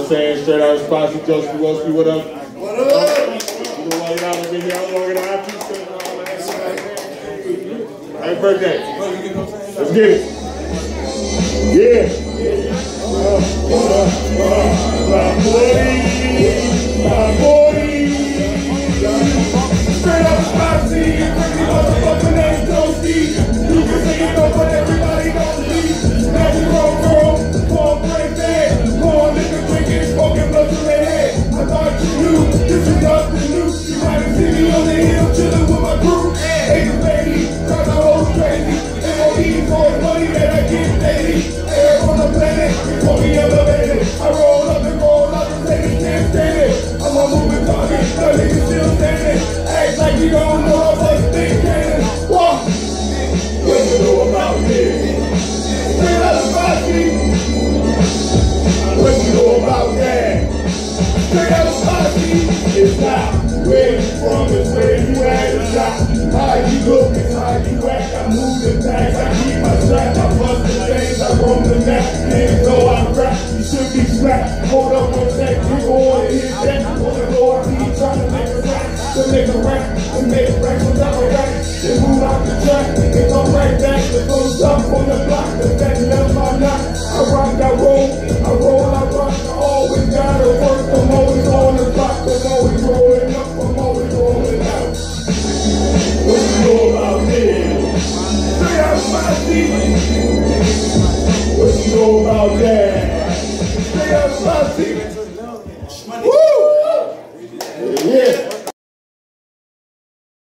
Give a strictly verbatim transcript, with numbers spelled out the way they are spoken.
I'm saying? Straight out of Spicy, Josie Woski, what up? What up? You know why y'all have been here longer than I appreciate all that. Happy birthday. Let's get it. Yeah. My boy, my boy. Straight out of Spicy, crazy motherfucker named Josie. You can say it though, but everybody knows me. Magic roll girl, corn break bag, corn liquor drinking, smoking blood to their head. I thought you knew, this is nothing new. You might have seen me on the hill chilling with my crew. Agent baby, cause I hold crazy. M O E for the money that I get daily. Air on the planet, before we elevated. I roll up and roll up and say they can't stand it. I'm a moving target, the niggas still standing. Act like you don't know I was big cannon. Walk! What you know about me? Straight out of Spicy. What you know about that? Straight out of Spicy. It's not where you from, it's where you at. It's not how you look, it's how you act. I move the back.